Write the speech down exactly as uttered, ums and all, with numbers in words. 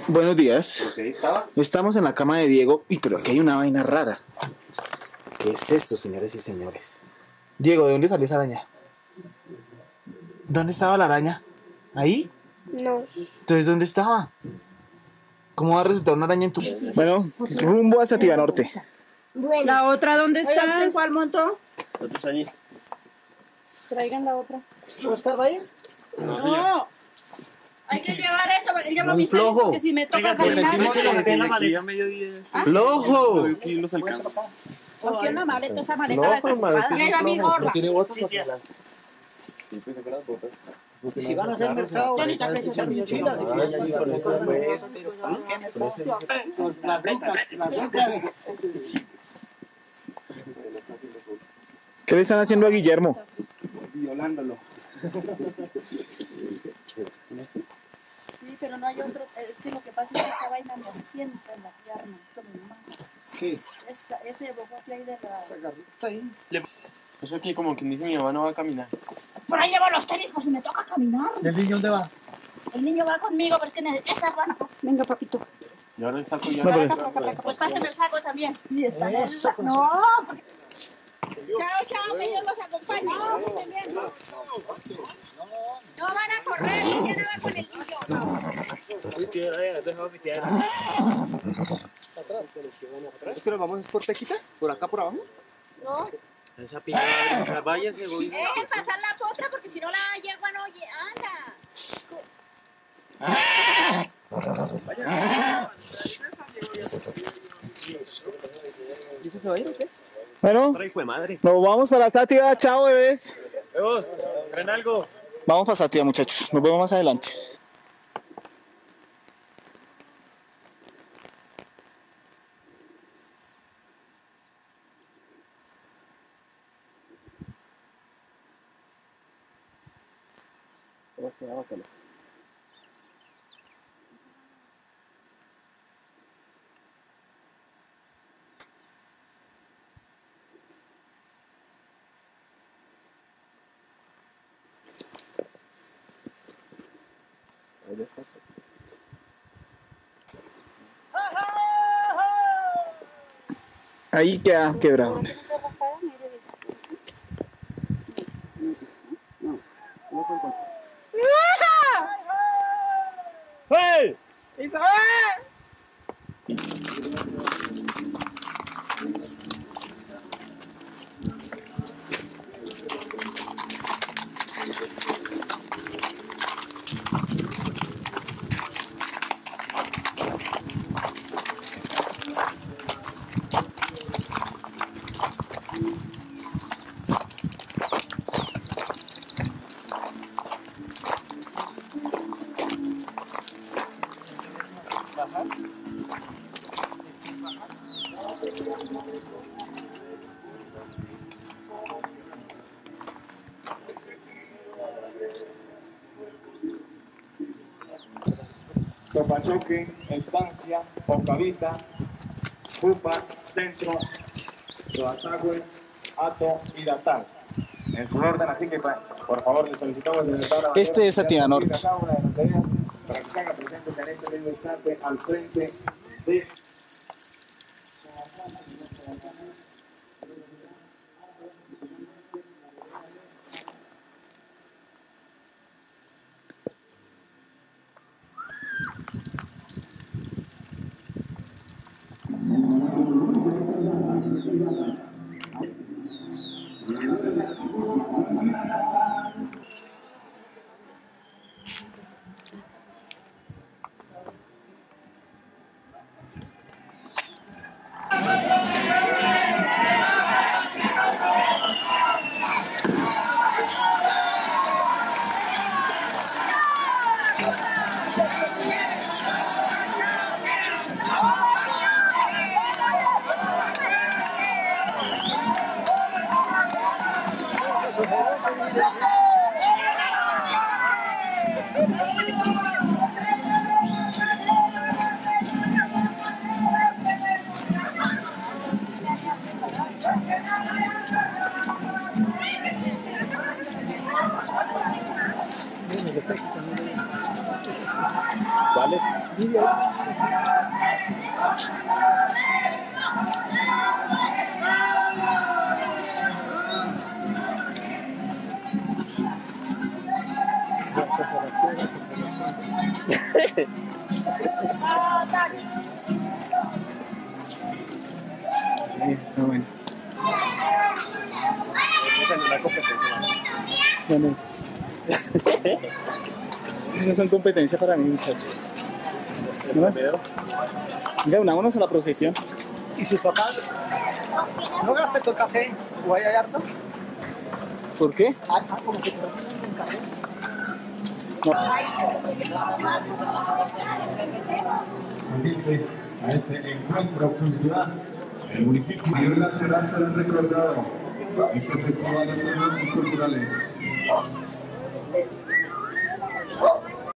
Buenos días. ¿Por qué ahí estaba? Estamos en la cama de Diego. Uy, pero aquí hay una vaina rara. ¿Qué es esto, señores y señores? Diego, ¿de dónde salió esa araña? ¿Dónde estaba la araña? ¿Ahí? No. Entonces, ¿dónde estaba? ¿Cómo va a resultar una araña en tu...? Bueno, rumbo a Sativa Norte. Bueno. ¿La otra dónde está? ¿En cuál montó? ¿Dónde está allí? Traigan la otra. ¿No está ahí? No. Hay que llevar esto, porque lleva Muy mis tenis, flojo. porque si me toca Pues caminar. ¡Flojo! ¿Por qué una maleta? Esa maleta la desocupada. Lleva mi gorra. ¿Tiene botas? Sí, pues sacar las botas. Si van a hacer mercado, Ya ni te aprecio, ya ni yo chichitas, tengo. las becas, las becas. ¿Qué le están haciendo a Guillermo? Violándolo. Sí, pero no hay otro. Es que lo que pasa es que esta vaina me asienta en la pierna. Esto me mata. ¿Qué? Esta, ese bogote ahí de la... Esa garrita ahí. Eso aquí como quien dice mi mamá no va a caminar. Por ahí llevo los tenis, por si me toca caminar. ¿El niño dónde va? El niño va conmigo, pero es que necesito esas van a pasar. Venga, papito. Y ahora el saco ya. No, pero- Pues pásenme el saco también. Y está Eso, el... No. Chao, chao, que Dios los acompañe. No, no van a correr, ya no va con el niño. ¿Es que nos vamos por Tequita? ¿Por acá, por abajo? No. Esa pijada, váyase, voy. Dejen pasar la potra porque si no la yegua no oye. Anda. ¿Y eso se va a ir o qué? Bueno, Hijo de madre. nos vamos para Sativa. Chao, bebés. Vos, ¿traen algo? Vamos para Sativa, muchachos. Nos vemos más adelante. Ahí queda quebrado. ¡Hey! Topachoque, Estancia, Ocavita, Pupa, Centro, Roatagüe, Ato y Datal. En su orden, así que por favor les solicitamos de verdad la Este es Sativa Norte. cada una de las tareas para que se haga presente en este mismo instante al frente de Sí, está bueno. Bueno. No son competencias para mí, muchachos. ¿No? Venga, unámonos a la procesión. ¿Y sus papás? ¿No gasté todo el café? ¿O hay harto? ¿Por qué? Ah, ah, como que te lo ponen en café. A este encuentro cultural, el municipio Mayor de la Ciudad será recordado. Este festival de cervezas culturales.